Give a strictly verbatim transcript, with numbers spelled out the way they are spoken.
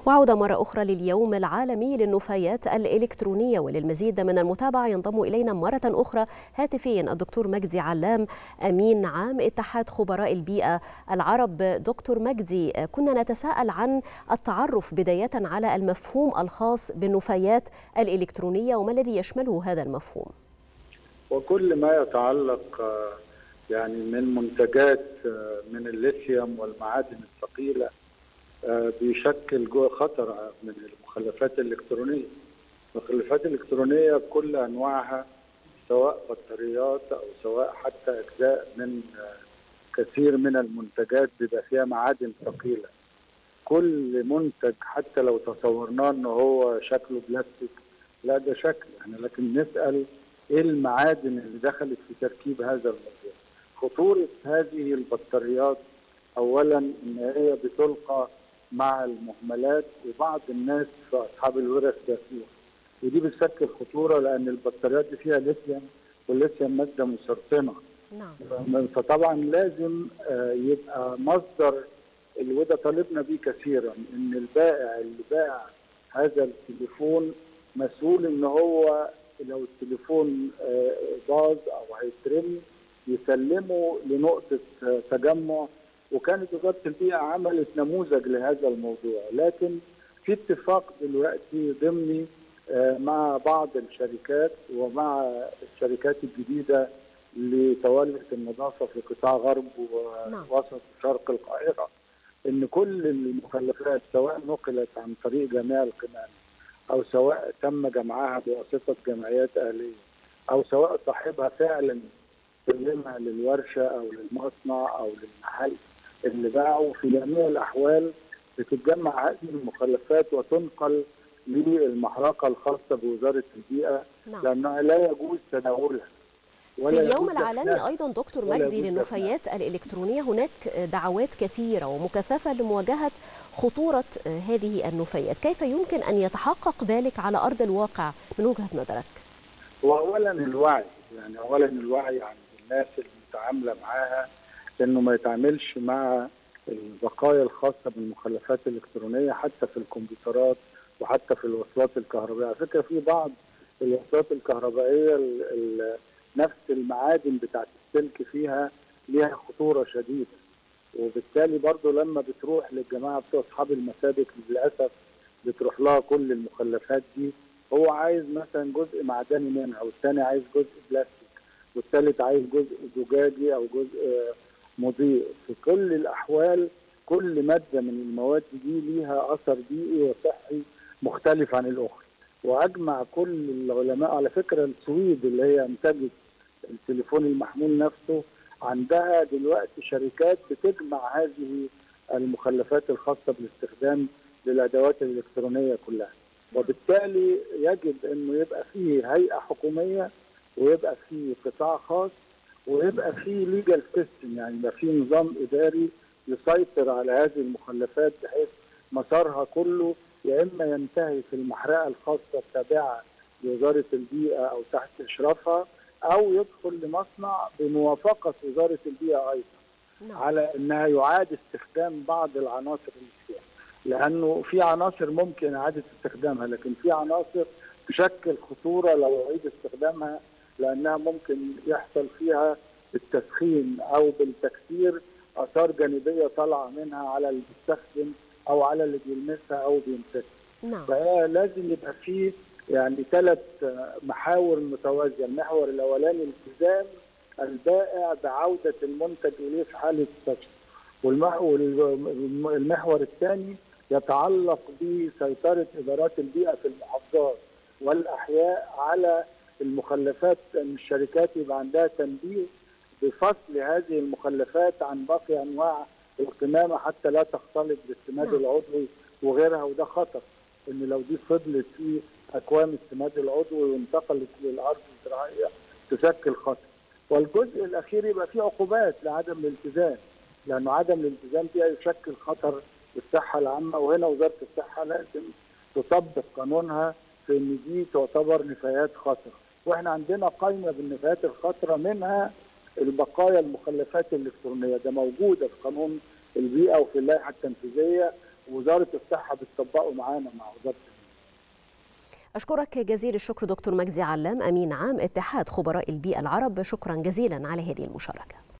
وعودة مرة أخرى لليوم العالمي للنفايات الإلكترونية، وللمزيد من المتابعة ينضم إلينا مرة أخرى هاتفيا الدكتور مجدي علام، أمين عام اتحاد خبراء البيئة العرب. دكتور مجدي، كنا نتساءل عن التعرف بداية على المفهوم الخاص بالنفايات الإلكترونية وما الذي يشمله هذا المفهوم. وكل ما يتعلق يعني من منتجات من الليثيوم والمعادن الثقيلة بيشكل جوه خطر من المخلفات الإلكترونية. المخلفات الإلكترونية كل أنواعها، سواء بطاريات أو سواء حتى أجزاء من كثير من المنتجات بيبقى فيها معادن ثقيلة. كل منتج حتى لو تصورناه إن هو شكله بلاستيك، لا ده شكل يعني، لكن نسأل إيه المعادن اللي دخلت في تركيب هذا الموضوع. خطورة هذه البطاريات أولا إن هي بتلقى مع المهملات، وبعض الناس في أصحاب الورش فيها، ودي بتشكل خطورة لأن البطاريات دي فيها ليثيوم، والليثيوم مادة مسرطنة. نعم. فطبعا لازم يبقى مصدر، وده طالبنا بيه كثيرا، إن البائع اللي باع هذا التليفون مسؤول إن هو لو التليفون باظ أو هيترمي يسلمه لنقطة تجمع. وكانت وزارة البيئة عملت نموذج لهذا الموضوع، لكن في اتفاق دلوقتي ضمني مع بعض الشركات ومع الشركات الجديدة لتولي النظافة في قطاع غرب ووسط وشرق القاهرة، إن كل المخلفات سواء نقلت عن طريق جميع القمامة أو سواء تم جمعها بواسطة جمعيات أهلية أو سواء صاحبها فعلا سلمها للورشة أو للمصنع أو للمحل اللي باعوا، في جميع الأحوال بتتجمع هذه المخلفات وتنقل للمحرقة الخاصة بوزارة البيئة. نعم. لأنها لا يجوز تناولها. في اليوم العالمي أيضا دكتور مجدي للنفايات الإلكترونية هناك دعوات كثيرة ومكثفة لمواجهة خطورة هذه النفايات، كيف يمكن أن يتحقق ذلك على أرض الواقع من وجهة نظرك؟ وأولا الوعي، يعني أولا الوعي عند الناس المتعاملة معاها إنه ما يتعاملش مع البقايا الخاصة بالمخلفات الإلكترونية حتى في الكمبيوترات وحتى في الوصلات الكهربائية. على فكرة في بعض الوصلات الكهربائية نفس المعادن بتاعت السلك فيها ليها خطورة شديدة، وبالتالي برضو لما بتروح للجماعة بتوع أصحاب المسابك للأسف بتروح لها كل المخلفات دي. هو عايز مثلا جزء معدني منها، والثاني عايز جزء بلاستيك، والثالث عايز جزء زجاجي أو جزء مضيء. في كل الأحوال كل مادة من المواد دي ليها أثر بيئي وصحي مختلف عن الأخرى. وأجمع كل العلماء، على فكرة السويد اللي هي انتجت التليفون المحمول نفسه عندها دلوقتي شركات بتجمع هذه المخلفات الخاصة بالاستخدام للأدوات الإلكترونية كلها. وبالتالي يجب أنه يبقى فيه هيئة حكومية ويبقى فيه قطاع خاص ويبقى فيه ليجال سيستم، يعني يبقى فيه نظام إداري يسيطر على هذه المخلفات بحيث مسارها كله يا إما ينتهي في المحرقة الخاصة التابعة لوزارة البيئة أو تحت إشرافها، أو يدخل لمصنع بموافقة وزارة البيئة أيضا. نعم. على أنها يعاد استخدام بعض العناصر اللي فيها، لأنه في عناصر ممكن إعادة استخدامها، لكن في عناصر تشكل خطورة لو أعيد استخدامها، لأنها ممكن يحصل فيها بالتسخين أو بالتكسير آثار جانبية طالعة منها على المستخدم أو على اللي بيلمسها أو بيمسكها. نعم. فلازم يبقى فيه يعني ثلاث محاور متوازية. المحور الأولاني التزام البائع بعودة المنتج إليه في حالة السكن، والمحور الثاني يتعلق بسيطرة إدارات البيئة في المحافظات والأحياء على المخلفات، أن الشركات يبقى عندها تنبيه بفصل هذه المخلفات عن باقي أنواع القمامة حتى لا تختلط بالسماد نعم. العضوي وغيرها، وده خطر إن لو دي فضلت في أكوام السماد العضوي وانتقلت للأرض الزراعية تشكل خطر. والجزء الأخير يبقى فيه عقوبات لعدم الالتزام، لأنه عدم الالتزام فيها يشكل خطر للصحة العامة، وهنا وزارة الصحة لازم تطبق قانونها في إن دي تعتبر نفايات خطرة. وإحنا عندنا قائمة بالنفايات الخطرة منها البقايا المخلفات الإلكترونية، ده موجودة في قانون البيئة وفي اللائحة التنفيذية ووزاره الصحه بتطبقه معانا مع وزاره. أشكرك جزيل الشكر دكتور مجدي علام أمين عام اتحاد خبراء البيئة العرب، شكرا جزيلا على هذه المشاركة.